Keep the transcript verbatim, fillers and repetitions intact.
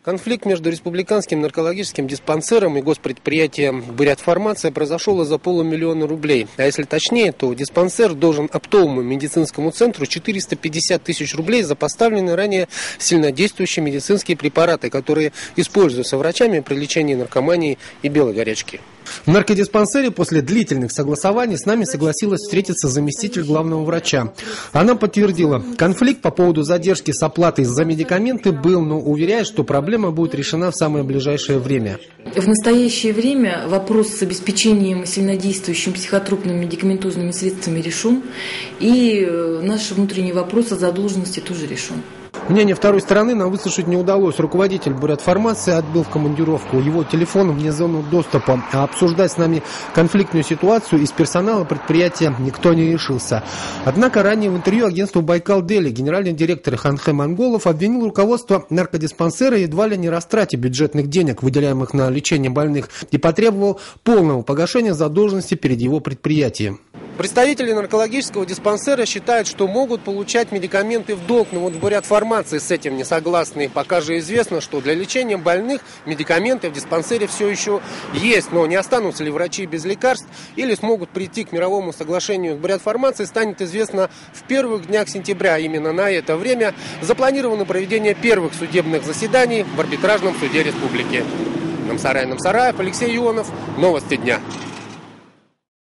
Конфликт между республиканским наркологическим диспансером и госпредприятием «Бурятфармация» произошел из-за полумиллиона рублей. А если точнее, то диспансер должен оптовому медицинскому центру четыреста пятьдесят тысяч рублей за поставленные ранее сильнодействующие медицинские препараты, которые используются врачами при лечении наркомании и белой горячки. В наркодиспансере после длительных согласований с нами согласилась встретиться заместитель главного врача. Она подтвердила, конфликт по поводу задержки с оплатой за медикаменты был, но уверяет, что проблема будет решена в самое ближайшее время. В настоящее время вопрос с обеспечением сильнодействующими психотропными медикаментозными средствами решен, и наш внутренний вопрос о задолженности тоже решен. Мнение второй стороны нам выслушать не удалось. Руководитель Бурятфармации отбыл в командировку. Его телефон вне зоны доступа. А обсуждать с нами конфликтную ситуацию из персонала предприятия никто не решился. Однако ранее в интервью агентству «Байкал-Дели» генеральный директор Ханхэ Монголов обвинил руководство наркодиспансера едва ли не растрате бюджетных денег, выделяемых на лечение больных, и потребовал полного погашения задолженности перед его предприятием. Представители наркологического диспансера считают, что могут получать медикаменты в долг, но вот в Бурятфармации с этим не согласны. Пока же известно, что для лечения больных медикаменты в диспансере все еще есть, но не останутся ли врачи без лекарств или смогут прийти к мировому соглашению с Бурятфармацией, станет известно в первых днях сентября. Именно на это время запланировано проведение первых судебных заседаний в арбитражном суде республики. Намсарай Намсараев, Алексей Ионов, новости дня.